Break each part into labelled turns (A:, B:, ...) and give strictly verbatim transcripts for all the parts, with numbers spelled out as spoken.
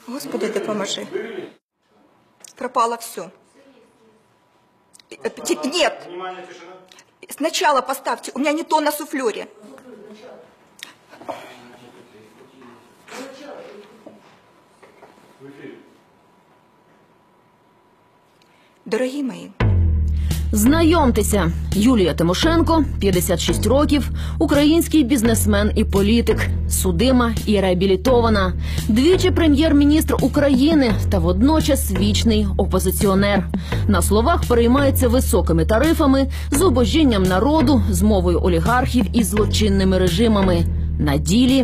A: Господи, допоможи. Пропало все. Нет. Сначала поставьте. У меня не то на суфлере. Дорогі мої.
B: Знайомтеся, Юлія Тимошенко, п'ятдесят шість років, український бізнесмен і політик, судима і реабілітована, двічі прем'єр-міністр України та водночас вічний опозиціонер. На словах переймається високими тарифами, зубожінням народу, змовою олігархів і злочинними режимами. На ділі...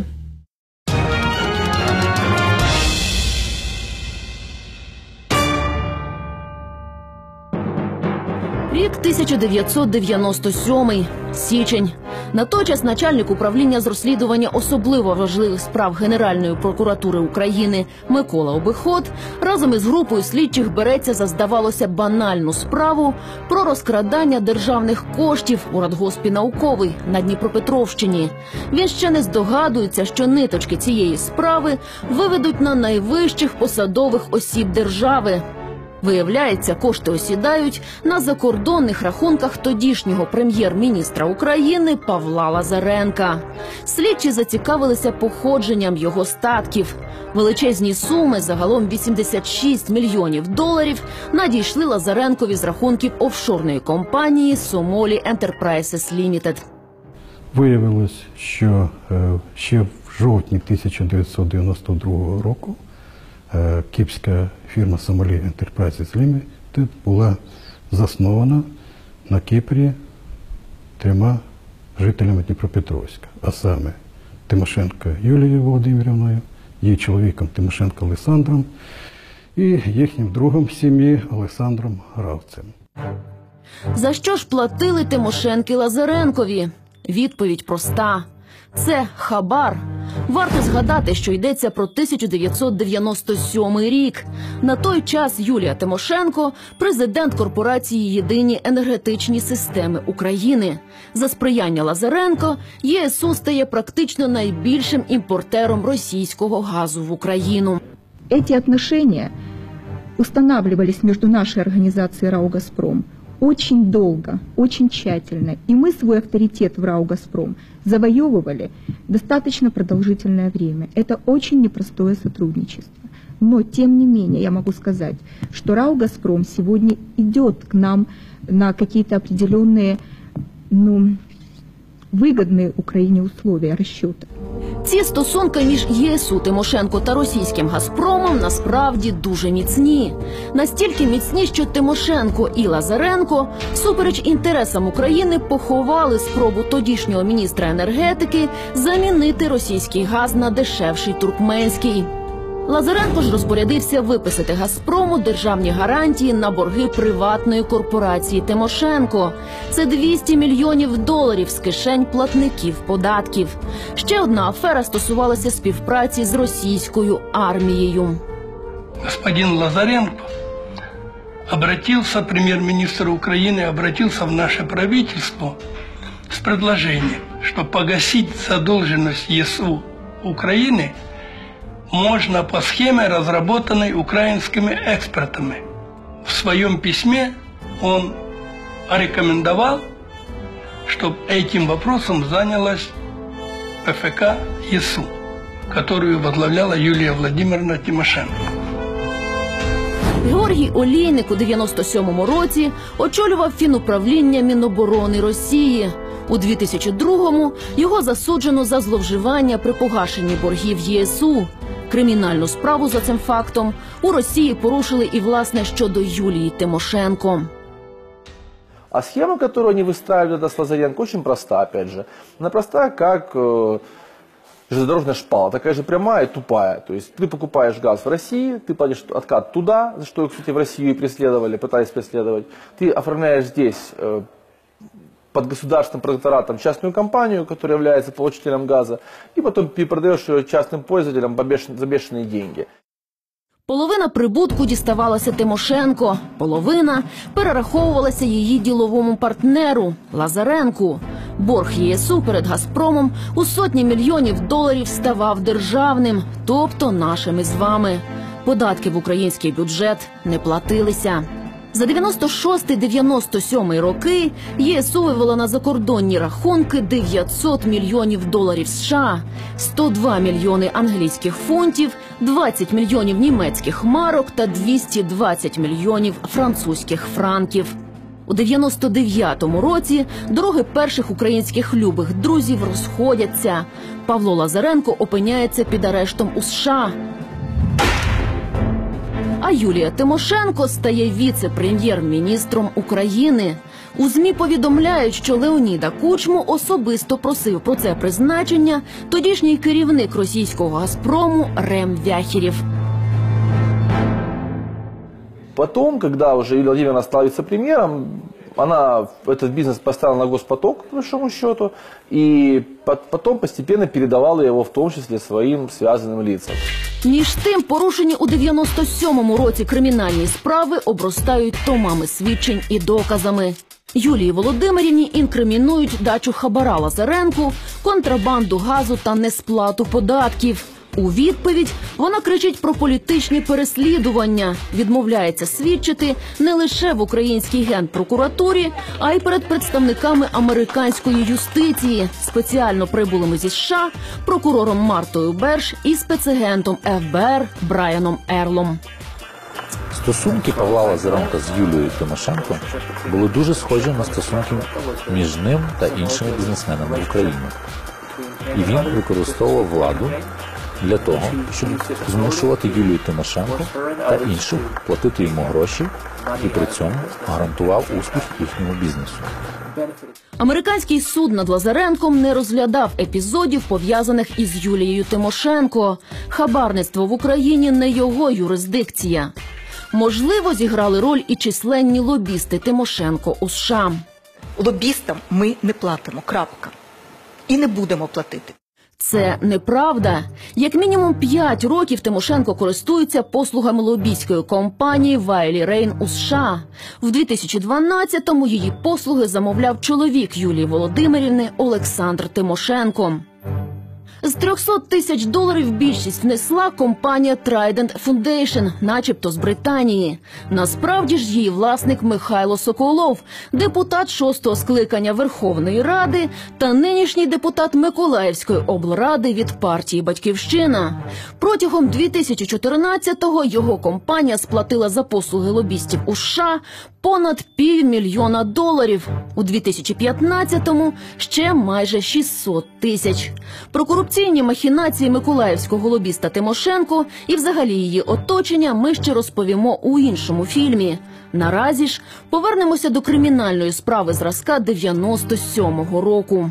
B: Рік тисяча дев'ятсот дев'яносто сьомий, січень. На той час начальник управління з розслідування особливо важливих справ Генеральної прокуратури України Микола Обиход разом із групою слідчих береться за, здавалося, банальну справу про розкрадання державних коштів у Радгоспі «Науковий» на Дніпропетровщині. Він ще не здогадується, що ниточки цієї справи виведуть на найвищих посадових осіб держави. Виявляється, кошти осідають на закордонних рахунках тодішнього прем'єр-міністра України Павла Лазаренка. Слідчі зацікавилися походженням його статків. Величезні суми, загалом вісімдесят шість мільйонів доларів, надійшли Лазаренкові з рахунків офшорної компанії Somali Enterprises Limited.
C: Виявилось, що ще в жовтні тисяча дев'ятсот дев'яносто другого року кіпрська фірма Somali Enterprises Limited була заснована на Кіпрі трьома жителями Дніпропетровська, а саме Тимошенко Юлією Володимирівною, її чоловіком Тимошенко Олександром і їхнім другом сім'ї Олександром Гравцем.
B: За що ж платили Тимошенки Лазаренкові? Відповідь проста. Це хабар. Варто згадати, що йдеться про тисяча дев'ятсот дев'яносто сьомий рік. На той час Юлія Тимошенко – президент корпорації «Єдині енергетичні системи України». За сприяння Лазаренко ЄСУ стає практично найбільшим імпортером російського газу в Україну.
D: Эти отношения устанавливались между нашей организацией РАО «Газпром» очень долго, очень тщательно. И мы свой авторитет в РАО «Газпром» завоевывали достаточно продолжительное время. Это очень непростое сотрудничество. Но, тем не менее, я могу сказать, что РАО «Газпром» сегодня идет к нам на какие-то определенные, ну, вигідні Україні условия розчету.
B: Ці стосунки між ЄСУ Тимошенко та російським «Газпромом» насправді дуже міцні. Настільки міцні, що Тимошенко і Лазаренко, всупереч інтересам України, поховали спробу тодішнього міністра енергетики замінити російський газ на дешевший туркменський. Лазаренко ж розпорядився виписати «Газпрому» державні гарантії на борги приватної корпорації Тимошенко. Це двісті мільйонів доларів з кишень платників податків. Ще одна афера стосувалася співпраці з російською армією.
E: Господин Лазаренко обратился, премьер-министр Украины обратился в наше правительство с предложением, что погасить задолженность ЕСУ Украины можно по схеме, разработанной украинскими экспертами. В своем письме он рекомендовал, чтобы этим вопросом занялась ПФК ЕСУ, которую возглавляла Юлия Владимировна Тимошенко.
B: Георгій Олійник у дев'яносто сьомому році очолював фінуправління Міноборони Росії. У дві тисячі другому його засуджено за зловживання при погашенні боргів ЄСУ. Кримінальну справу за цим фактом у Росії порушили і, власне, щодо Юлії Тимошенко.
F: А схема, которую они выстраивали с Лазаренко, очень проста, опять же. Она проста, как э, железнодорожная шпала, такая же прямая и тупая. То есть ты покупаешь газ в России, ты платишь откат туда, за что, кстати, в Россию и преследовали, пытались преследовать. Ты оформляешь здесь э, под государственным протекторатом частную компанию, которая является получателем газа, и потом перепродаешь ее частным пользователям за бешеные деньги.
B: Половина прибутку діставалася Тимошенко, половина перераховувалася її діловому партнеру – Лазаренку. Борг ЄСУ перед «Газпромом» у сотні мільйонів доларів ставав державним, тобто нашим із вами. податки в український бюджет не платилися. За дев'яносто шостий - дев'яносто сьомий роки ЄСУ вивела на закордонні рахунки дев'ятсот мільйонів доларів США, сто два мільйони англійських фунтів, двадцять мільйонів німецьких марок та двісті двадцять мільйонів французьких франків. У дев'яносто дев'ятому році дороги перших українських любих друзів розходяться. Павло Лазаренко опиняється під арештом у США. А Юлія Тимошенко стає віце-прем'єр-міністром України. У ЗМІ повідомляють, що Леоніда Кучму особисто просив про це призначення тодішній керівник російського «Газпрому» Рем Вяхерєв.
F: Потом, когда уже Юлия Владимировна стала вице-премьером, она этот бизнес поставила на госпоток, по большому счету, и потом постепенно передавала его в том числе своим связанным лицам.
B: Між тим, порушені у дев'яносто сьомому році кримінальні справи обростають томами свідчень і доказами. Юлії Володимирівні інкримінують дачу хабара Лазаренку, контрабанду газу та несплату податків. У відповідь вона кричить про політичні переслідування, відмовляється свідчити не лише в українській генпрокуратурі, а й перед представниками американської юстиції, спеціально прибулими зі США, прокурором Мартою Берш і спецагентом еф бе ер Брайаном Ерлом.
G: Стосунки Павла Лазаренка з Юлією Тимошенко були дуже схожі на стосунки між ним та іншими бізнесменами в Україні. І він використовував владу для того, щоб змушувати Юлію Тимошенко та інших платити йому гроші і при цьому гарантував успіх їхньому бізнесу.
B: Американський суд над Лазаренком не розглядав епізодів, пов'язаних із Юлією Тимошенко. Хабарництво в Україні не його юрисдикція. Можливо, зіграли роль і численні лобісти Тимошенко у США.
A: Лобістам ми не платимо, крапка. І не будемо платити.
B: Це неправда. Як мінімум п'ять років Тимошенко користується послугами лобістської компанії Вайлі Рейн у США. В дві тисячі дванадцятому її послуги замовляв чоловік Юлії Володимирівни Олександр Тимошенко. З трьохсот тисяч доларів більшість внесла компанія Trident Foundation, начебто з Британії. Насправді ж її власник Михайло Соколов, депутат шостого скликання Верховної Ради та нинішній депутат Миколаївської облради від партії «Батьківщина». Протягом дві тисячі чотирнадцятого його компанія сплатила за послуги лобістів у США понад півмільйона доларів. У дві тисячі п'ятнадцятому ще майже шістсот тисяч. Про корупційні махінації миколаївського лобіста Тимошенко і взагалі її оточення ми ще розповімо у іншому фільмі. Наразі ж повернемося до кримінальної справи зразка дев'яносто сьомого року.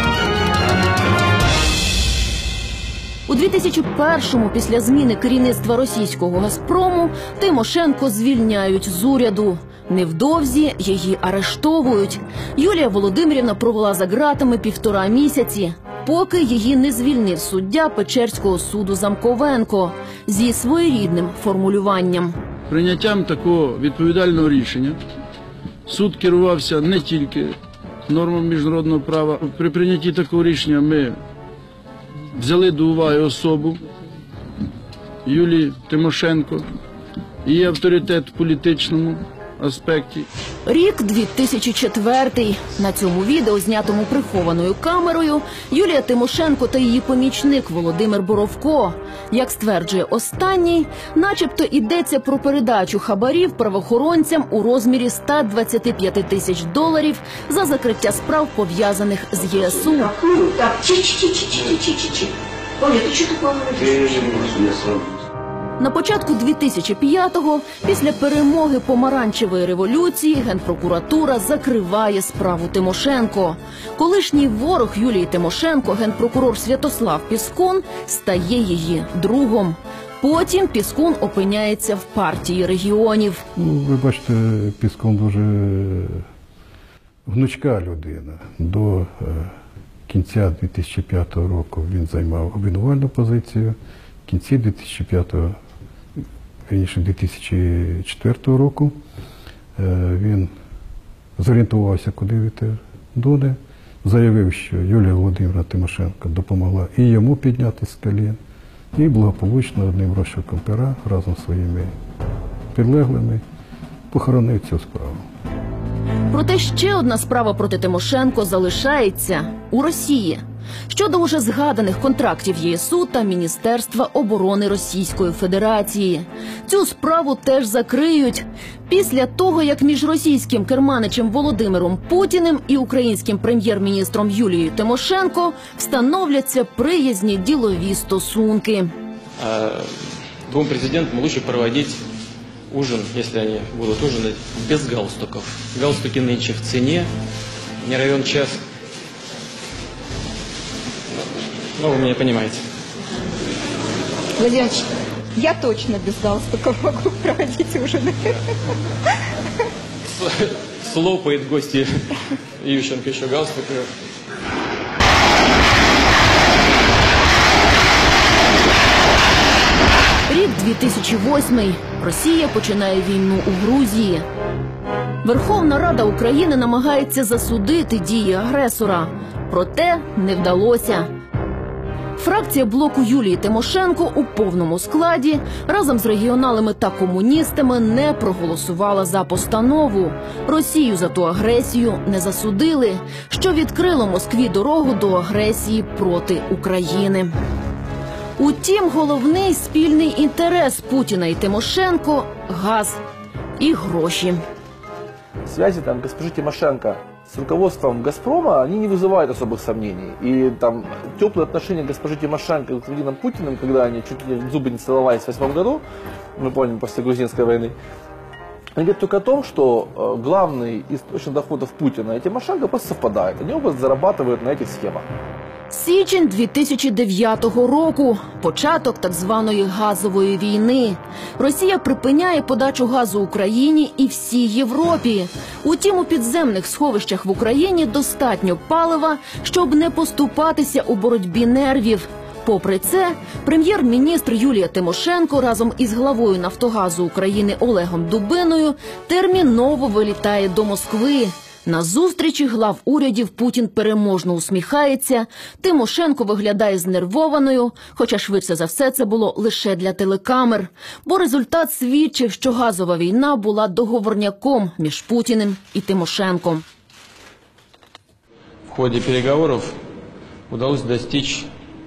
B: У дві тисячі першому, після зміни керівництва російського «Газпрому», Тимошенко звільняють з уряду. Невдовзі її арештовують. Юлія Володимирівна провела за ґратами півтора місяці, поки її не звільнив суддя Печерського суду Замковенко зі своєрідним формулюванням.
H: Прийняттям такого відповідального рішення суд керувався не тільки нормами міжнародного права. При прийнятті такого рішення ми взяли до уваги особу Юлії Тимошенко, її авторитет в політичному аспекті.
B: Рік дві тисячі четвертий. На цьому відео, знятому прихованою камерою, Юлія Тимошенко та її помічник Володимир Боровко. Як стверджує останній, начебто йдеться про передачу хабарів правоохоронцям у розмірі ста двадцяти п'яти тисяч доларів за закриття справ, пов'язаних з ЄСУ.
A: Так, чи-чи-чи-чи-чи-чи-чи. Оля, ти що такого говориш?
B: На початку дві тисячі п'ятого, після перемоги помаранчевої революції, Генпрокуратура закриває справу Тимошенко. Колишній ворог Юлії Тимошенко, генпрокурор Святослав Піскун, стає її другом. Потім Піскун опиняється в партії регіонів.
C: Ну, ви бачите, Піскун дуже гнучка людина. До е, кінця дві тисячі п'ятого року він займав обвинувальну позицію. В кінці дві тисячі п'ятого, вірніше, дві тисячі четвертого року він зорієнтувався, куди йти далі, заявив, що Юлія Володимирівна Тимошенко допомогла і йому підняти з колін, і благополучно одним розчерком пера разом зі своїми підлеглими похоронив цю справу.
B: Проте ще одна справа проти Тимошенко залишається у Росії. Щодо уже згаданих контрактів ЄСУ та Міністерства оборони Російської Федерації. Цю справу теж закриють. Після того, як між російським керманичем Володимиром Путіним і українським прем'єр-міністром Юлією Тимошенко встановляться приязні ділові стосунки.
I: А двум президентам лучше проводить ужин, если они будут ужинать, без галстуков. Галстуки нынче в цене, не равен час. Ну, вы меня понимаете.
D: Владимир Ильич, я точно без галстуков могу проводить ужины.
I: Слопает гости Ющенко еще галстуки.
B: Рік дві тисячі восьмий. Росія починає війну у Грузії. Верховна Рада України намагається засудити дії агресора. Проте не вдалося. Фракція блоку Юлії Тимошенко у повному складі разом з регіоналами та комуністами не проголосувала за постанову. Росію за ту агресію не засудили, що відкрило Москві дорогу до агресії проти України. Утім, головний спільний інтерес Путіна і Тимошенко – газ і гроші.
F: Связи там госпожи Тимошенко с руководством «Газпрома», они не вызывают особых сомнений. И там теплые отношения госпожи Тимошенко с господином Путиным, когда они чуть ли зубы не целовались в восьмом году, мы помним, после грузинской войны, они говорят только о том, что главный источник доходов Путина и Тимошенко просто совпадают. Они оба зарабатывают на этих схемах.
B: Січень дві тисячі дев'ятого року. Початок так званої газової війни. Росія припиняє подачу газу Україні і всій Європі. Утім, у підземних сховищах в Україні достатньо палива, щоб не поступатися у боротьбі нервів. Попри це, прем'єр-міністр Юлія Тимошенко разом із главою «Нафтогазу України» Олегом Дубиною терміново вилітає до Москви. На зустрічі глав урядів Путін переможно усміхається, Тимошенко виглядає знервованою, хоча швидше за все це було лише для телекамер. Бо результат свідчив, що газова війна була договорняком між Путіним і Тимошенком.
I: В ходе переговоров удалось достичь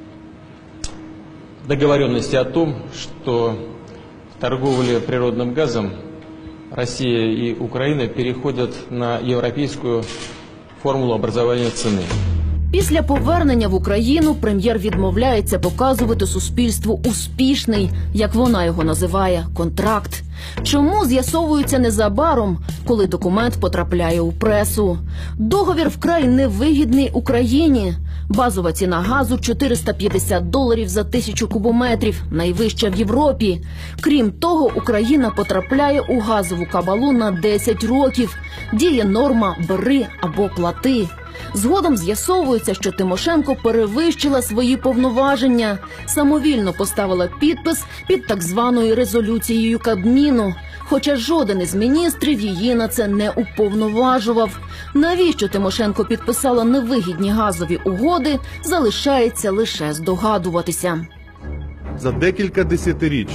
I: договоренности о том, что в торговле природным газом Россия и Украина переходят на европейскую формулу образования цены.
B: Після повернення в Україну прем'єр відмовляється показувати суспільству успішний, як вона його називає, контракт. Чому, з'ясовується незабаром, коли документ потрапляє у пресу. Договір вкрай невигідний Україні. Базова ціна газу – чотириста п'ятдесят доларів за тисячу кубометрів, найвища в Європі. Крім того, Україна потрапляє у газову кабалу на десять років. Діє норма «бери або плати». Згодом з'ясовується, що Тимошенко перевищила свої повноваження, самовільно поставила підпис під так званою резолюцією Кабміну, хоча жоден із міністрів її на це не уповноважував. Навіщо Тимошенко підписала невигідні газові угоди, залишається лише здогадуватися.
J: За декілька десятиріч,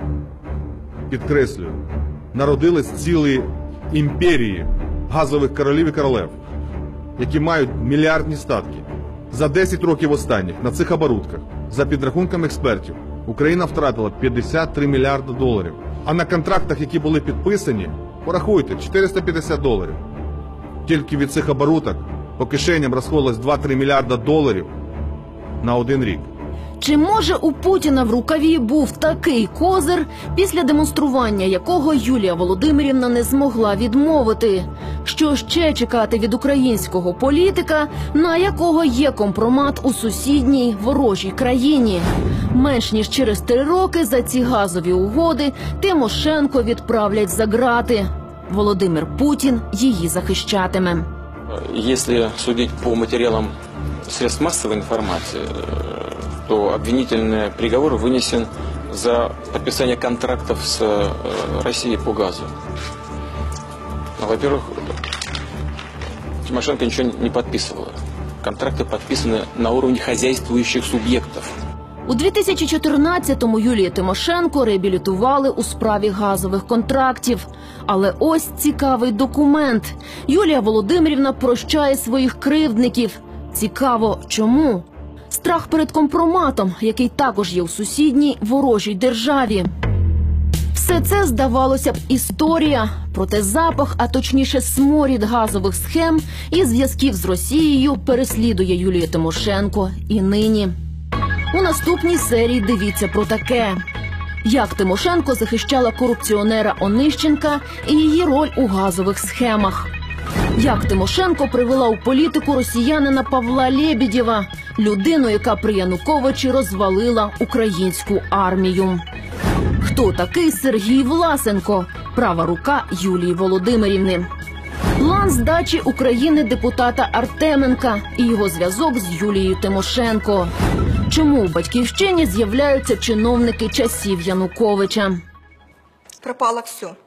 J: підкреслюю, народились цілі імперії газових королів і королев, які мають мільярдні статки. За десять років останніх на цих оборудках, за підрахунками експертів, Україна втратила п'ятдесят три мільярди доларів. А на контрактах, які були підписані, порахуйте, чотириста п'ятдесят доларів. Тільки від цих оборудок по кишеням розходилось два-три мільярда доларів на один рік.
B: Чи може у Путіна в рукаві був такий козир, після демонстрування якого Юлія Володимирівна не змогла відмовити? Що ще чекати від українського політика, на якого є компромат у сусідній ворожій країні? Менш ніж через три роки за ці газові угоди Тимошенко відправлять за ґрати. Володимир Путін її захищатиме.
I: Если судить по материалам средств массовой информации, то обвинительный приговор вынесен за подписание контрактов с Россией по газу. Во-первых, Тимошенко ничего не подписывала. Контракты подписаны на уровне хозяйствующих субъектов.
B: У дві тисячі чотирнадцятому Юлію Тимошенко реабілітували у справі газових контрактів. Але ось цікавий документ. Юлія Володимирівна прощає своїх кривдників. Цікаво, чому? Страх перед компроматом, який також є у сусідній ворожій державі. Все це, здавалося б, історія. Проте запах, а точніше сморід газових схем і зв'язків з Росією переслідує Юлію Тимошенко і нині. У наступній серії дивіться про таке. Як Тимошенко захищала корупціонера Онищенка і її роль у газових схемах. Як Тимошенко привела у політику росіянина Павла Лєбєдєва, людину, яка при Януковичі розвалила українську армію. Хто такий Сергій Власенко, права рука Юлії Володимирівни? План здачі України депутата Артеменка і його зв'язок з Юлією Тимошенко. Чому у Батьківщині з'являються чиновники часів Януковича?
A: Пропало все.